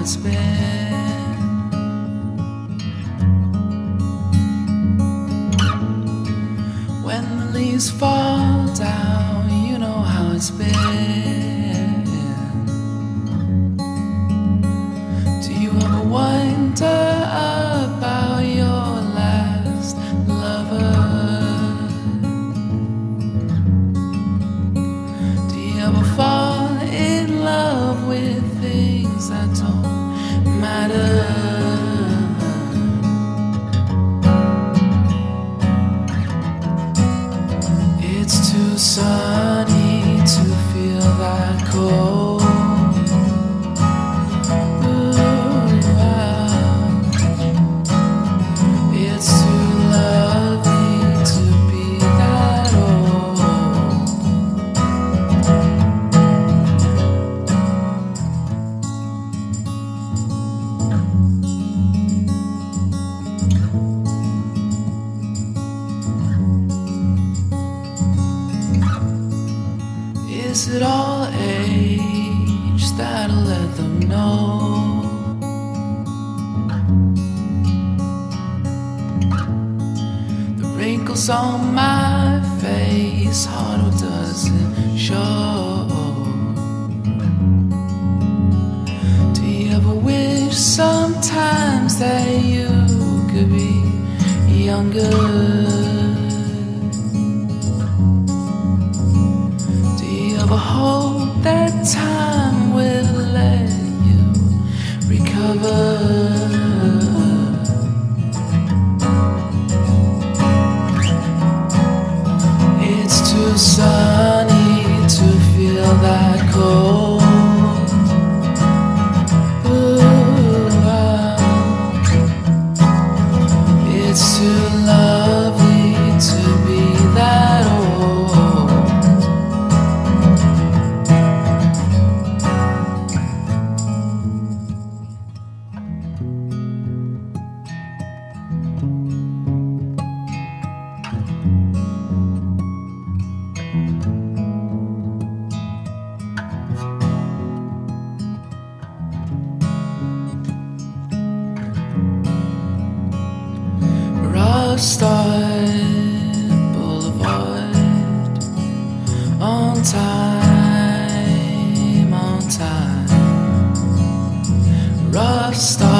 it's been. When the leaves fall down, you know how it's been. Do you ever wonder about your last lover? Do you ever fall in love with things that don't matter? It's too sunny to feel that cold. Ooh, wow. It's too lovely to be that old. Is it all age that'll let them know? The wrinkles on my face, hard doesn't show. Do you ever wish sometimes that you could be younger? I hope that time will let you recover. It's too sunny to feel that cold. Ooh, wow. It's too lovely to be that old. Start Boulevard on time, on time. Rough start.